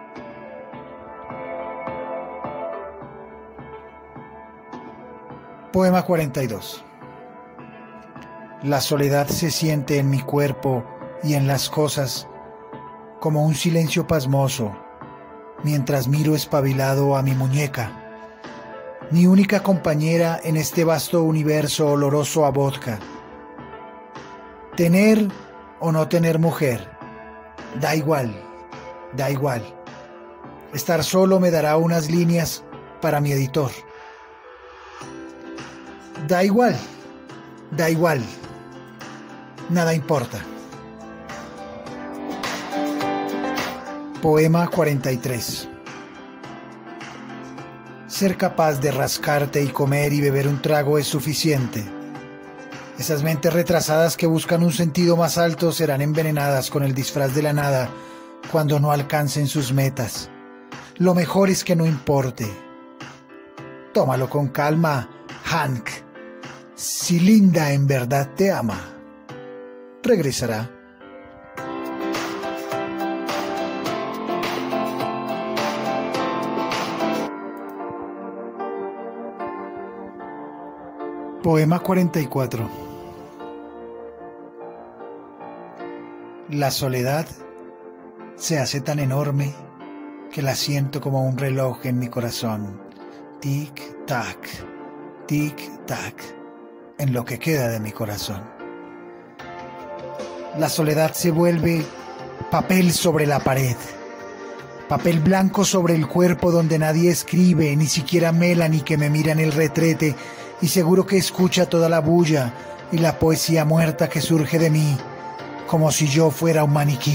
Poema cuarenta y dos. La soledad se siente en mi cuerpo y en las cosas como un silencio pasmoso, mientras miro espabilado a mi muñeca, mi única compañera en este vasto universo oloroso a vodka. Tener o no tener mujer, da igual, da igual. Estar solo me dará unas líneas para mi editor. Da igual, da igual. Nada importa. Poema cuarenta y tres. Ser capaz de rascarte y comer y beber un trago es suficiente. Esas mentes retrasadas que buscan un sentido más alto serán envenenadas con el disfraz de la nada cuando no alcancen sus metas. Lo mejor es que no importe. Tómalo con calma, Hank. Si Linda en verdad te ama, regresará. Poema cuarenta y cuatro. La soledad se hace tan enorme que la siento como un reloj en mi corazón. Tic-tac, tic-tac, en lo que queda de mi corazón. La soledad se vuelve papel sobre la pared, papel blanco sobre el cuerpo donde nadie escribe, ni siquiera Melanie que me mira en el retrete y seguro que escucha toda la bulla y la poesía muerta que surge de mí, como si yo fuera un maniquí.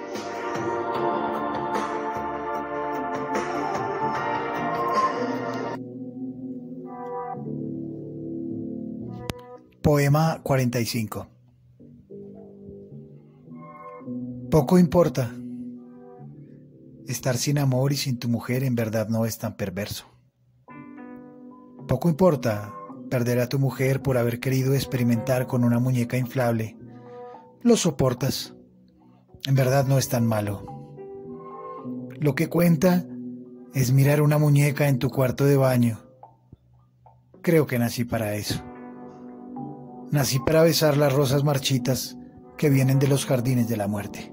Poema cuarenta y cinco. Poco importa. Estar sin amor y sin tu mujer en verdad no es tan perverso. Poco importa perder a tu mujer por haber querido experimentar con una muñeca inflable. Lo soportas. En verdad no es tan malo. Lo que cuenta es mirar una muñeca en tu cuarto de baño. Creo que nací para eso. Nací para besar las rosas marchitas que vienen de los jardines de la muerte.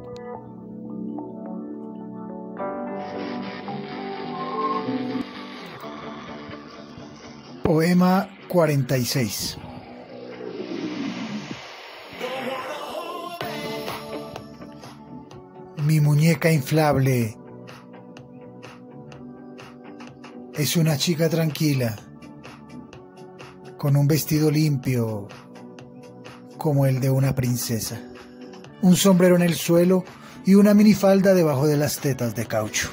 Poema cuarenta y seis. Mi muñeca inflable es una chica tranquila, con un vestido limpio como el de una princesa, un sombrero en el suelo y una minifalda debajo de las tetas de caucho.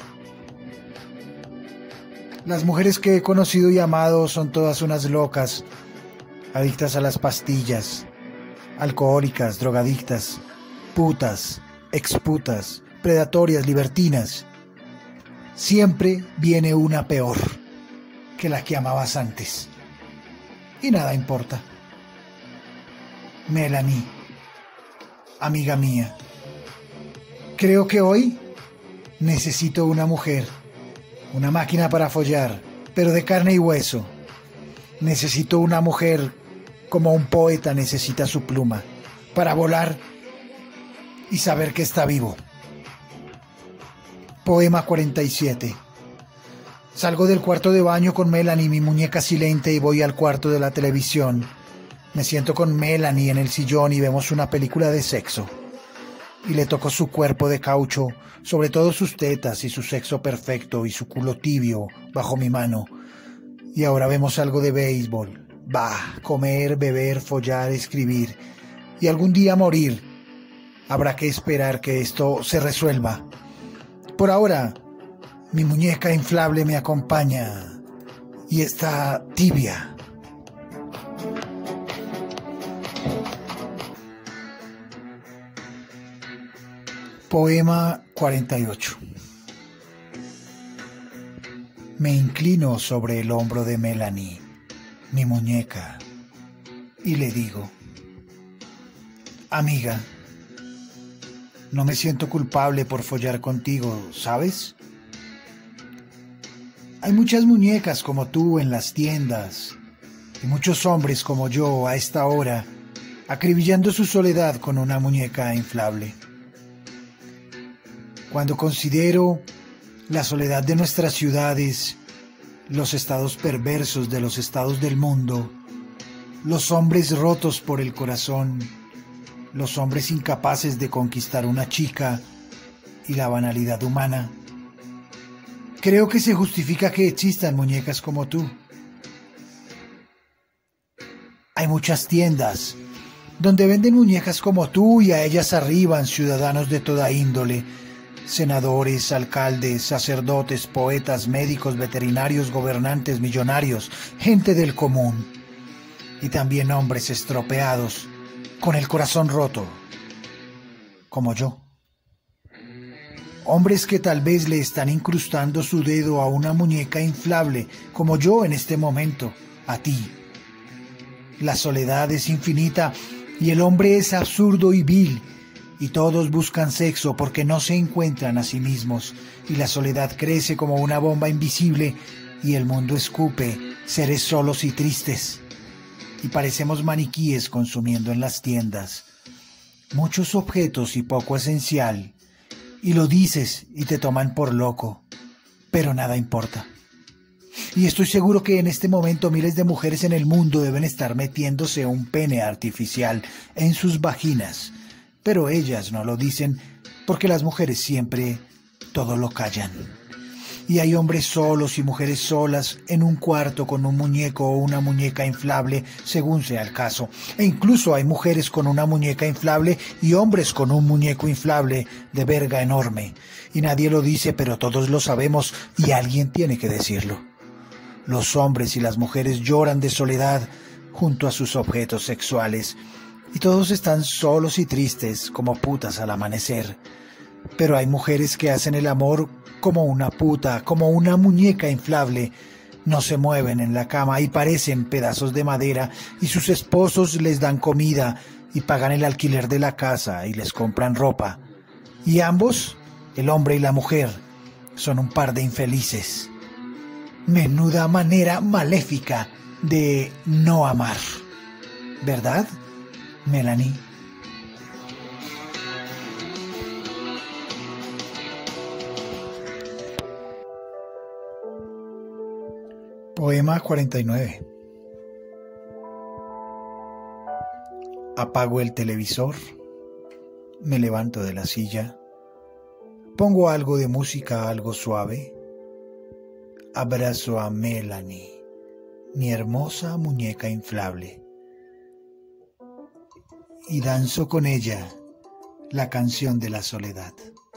Las mujeres que he conocido y amado son todas unas locas, adictas a las pastillas, alcohólicas, drogadictas, putas, exputas, predatorias, libertinas. Siempre viene una peor que la que amabas antes. Y nada importa. Melanie, amiga mía, creo que hoy necesito una mujer, una máquina para follar, pero de carne y hueso. Necesito una mujer como un poeta necesita su pluma, para volar y saber que está vivo. Poema cuarenta y siete. Salgo del cuarto de baño con Melanie, mi muñeca silente, y voy al cuarto de la televisión. Me siento con Melanie en el sillón y vemos una película de sexo. Y le toco su cuerpo de caucho, sobre todo sus tetas y su sexo perfecto y su culo tibio bajo mi mano. Y ahora vemos algo de béisbol. Bah, comer, beber, follar, escribir. Y algún día morir. Habrá que esperar que esto se resuelva. Por ahora, mi muñeca inflable me acompaña y está tibia. Poema cuarenta y ocho. Me inclino sobre el hombro de Melanie, mi muñeca, y le digo: amiga, no me siento culpable por follar contigo, ¿sabes? Hay muchas muñecas como tú en las tiendas y muchos hombres como yo a esta hora acribillando su soledad con una muñeca inflable. Cuando considero la soledad de nuestras ciudades, los estados perversos de los estados del mundo, los hombres rotos por el corazón, los hombres incapaces de conquistar una chica y la banalidad humana, Creo que se justifica que existan muñecas como tú. Hay muchas tiendas donde venden muñecas como tú y a ellas arriban ciudadanos de toda índole, senadores, alcaldes, sacerdotes, poetas, médicos, veterinarios, gobernantes, millonarios, gente del común y también hombres estropeados, con el corazón roto, como yo. Hombres que tal vez le están incrustando su dedo a una muñeca inflable, como yo en este momento, a ti. La soledad es infinita y el hombre es absurdo y vil, y todos buscan sexo porque no se encuentran a sí mismos, y la soledad crece como una bomba invisible y el mundo escupe seres solos y tristes. Y parecemos maniquíes consumiendo en las tiendas muchos objetos y poco esencial, y lo dices y te toman por loco, pero nada importa. Y estoy seguro que en este momento miles de mujeres en el mundo deben estar metiéndose un pene artificial en sus vaginas, pero ellas no lo dicen porque las mujeres siempre todo lo callan. Y hay hombres solos y mujeres solas en un cuarto con un muñeco o una muñeca inflable, según sea el caso. E incluso hay mujeres con una muñeca inflable y hombres con un muñeco inflable de verga enorme. Y nadie lo dice, pero todos lo sabemos y alguien tiene que decirlo. Los hombres y las mujeres lloran de soledad junto a sus objetos sexuales y todos están solos y tristes como putas al amanecer. Pero hay mujeres que hacen el amor como una puta, como una muñeca inflable. No se mueven en la cama y parecen pedazos de madera y sus esposos les dan comida y pagan el alquiler de la casa y les compran ropa. Y ambos, el hombre y la mujer, son un par de infelices. Menuda manera maléfica de no amar, ¿verdad, Melanie? Poema cuarenta y nueve. Apago el televisor, me levanto de la silla, pongo algo de música, algo suave. Abrazo a Melanie, mi hermosa muñeca inflable, y danzo con ella la canción de la soledad.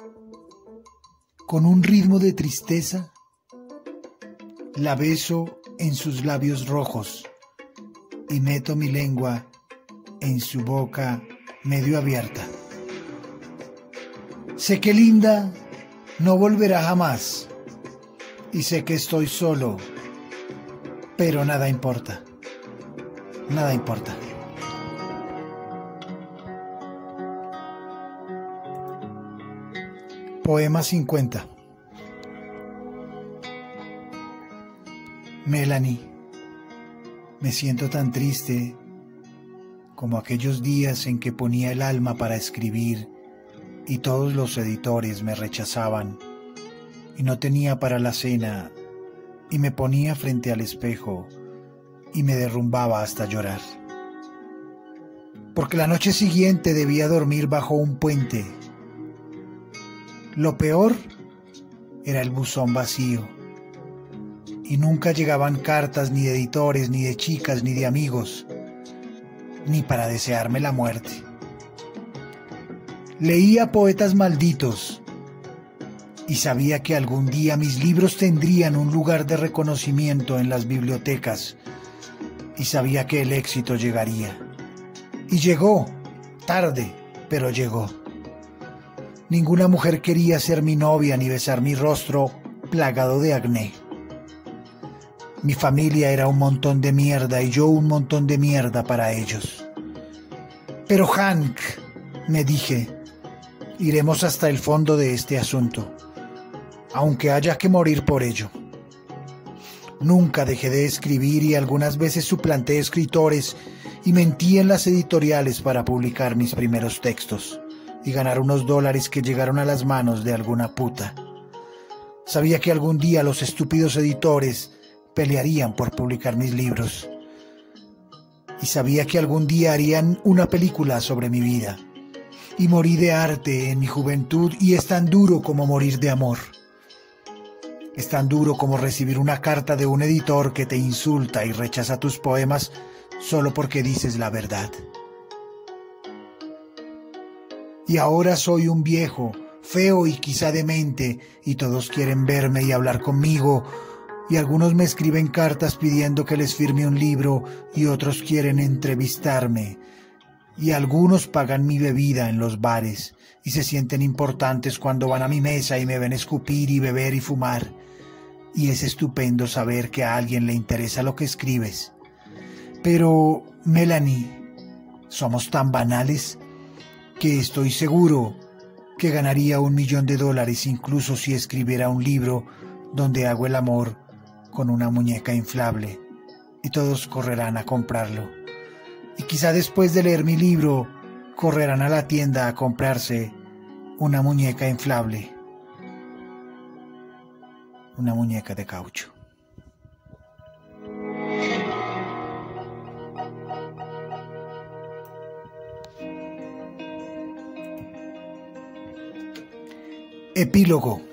Con un ritmo de tristeza, la beso en sus labios rojos y meto mi lengua en su boca medio abierta. Sé que linda no volverá jamás. Y sé que estoy solo, pero nada importa, nada importa. Poema cincuenta. Melanie, me siento tan triste como aquellos días en que ponía el alma para escribir y todos los editores me rechazaban. Y no tenía para la cena, y me ponía frente al espejo, y me derrumbaba hasta llorar. Porque la noche siguiente debía dormir bajo un puente. Lo peor era el buzón vacío, y nunca llegaban cartas ni de editores, ni de chicas, ni de amigos, ni para desearme la muerte. Leía poetas malditos, y sabía que algún día mis libros tendrían un lugar de reconocimiento en las bibliotecas, y sabía que el éxito llegaría. Y llegó, tarde, pero llegó. Ninguna mujer quería ser mi novia ni besar mi rostro plagado de acné. Mi familia era un montón de mierda y yo un montón de mierda para ellos. Pero Hank, me dije, iremos hasta el fondo de este asunto, aunque haya que morir por ello. Nunca dejé de escribir y algunas veces suplanté escritores y mentí en las editoriales para publicar mis primeros textos y ganar unos dólares que llegaron a las manos de alguna puta. Sabía que algún día los estúpidos editores pelearían por publicar mis libros. Y sabía que algún día harían una película sobre mi vida. Y morí de arte en mi juventud y es tan duro como morir de amor. Es tan duro como recibir una carta de un editor que te insulta y rechaza tus poemas solo porque dices la verdad. Y ahora soy un viejo, feo y quizá demente, y todos quieren verme y hablar conmigo, y algunos me escriben cartas pidiendo que les firme un libro, y otros quieren entrevistarme, y algunos pagan mi bebida en los bares, y se sienten importantes cuando van a mi mesa y me ven escupir y beber y fumar, y es estupendo saber que a alguien le interesa lo que escribes. Pero, Melanie, somos tan banales que estoy seguro que ganaría un millón de dólares incluso si escribiera un libro donde hago el amor con una muñeca inflable, y todos correrán a comprarlo. Y quizá después de leer mi libro correrán a la tienda a comprarse una muñeca inflable, una muñeca de caucho. Epílogo.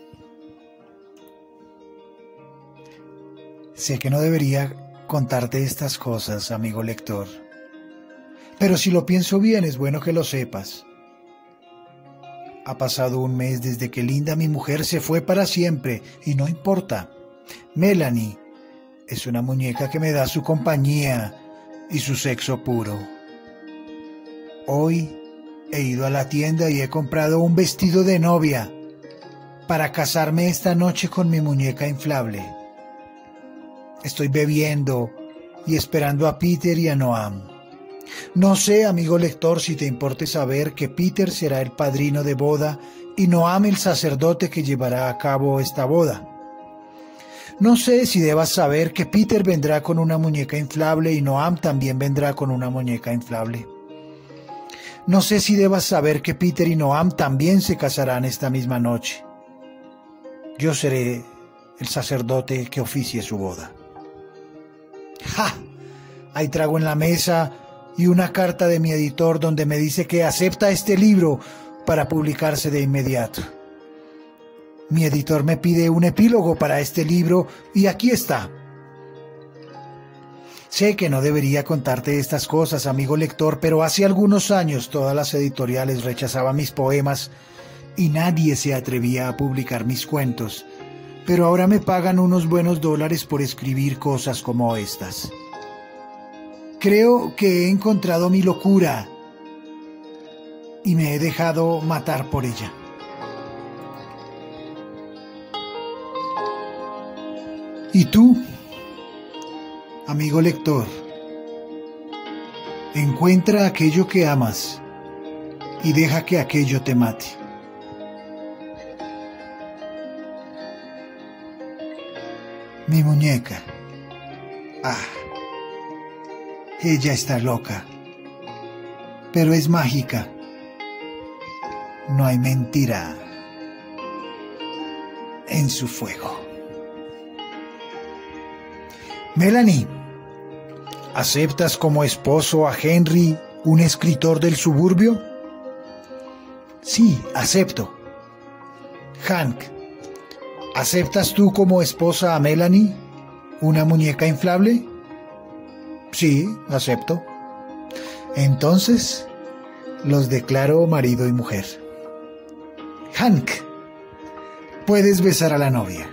Sé que no debería contarte estas cosas, amigo lector, pero si lo pienso bien es bueno que lo sepas. Ha pasado un mes desde que Linda, mi mujer, se fue para siempre, y no importa. Melanie es una muñeca que me da su compañía y su sexo puro. Hoy he ido a la tienda y he comprado un vestido de novia para casarme esta noche con mi muñeca inflable. Estoy bebiendo y esperando a Peter y a Noam. No sé, amigo lector, si te importe saber que Peter será el padrino de boda y Noam el sacerdote que llevará a cabo esta boda. No sé si debas saber que Peter vendrá con una muñeca inflable y Noam también vendrá con una muñeca inflable. No sé si debas saber que Peter y Noam también se casarán esta misma noche. Yo seré el sacerdote que oficie su boda. ¡Ja! Hay trago en la mesa y una carta de mi editor donde me dice que acepta este libro para publicarse de inmediato. Mi editor me pide un epílogo para este libro y aquí está. Sé que no debería contarte estas cosas, amigo lector, pero hace algunos años todas las editoriales rechazaban mis poemas y nadie se atrevía a publicar mis cuentos, pero ahora me pagan unos buenos dólares por escribir cosas como estas. Creo que he encontrado mi locura y me he dejado matar por ella. ¿Y tú, amigo lector? Encuentra aquello que amas y deja que aquello te mate. Mi muñeca. Ah, ella está loca, pero es mágica. No hay mentira en su fuego. Melanie, ¿aceptas como esposo a Henry, un escritor del suburbio? Sí, acepto. Hank, ¿aceptas tú como esposa a Melanie, una muñeca inflable? Sí, acepto. Entonces, los declaro marido y mujer. Hank, puedes besar a la novia.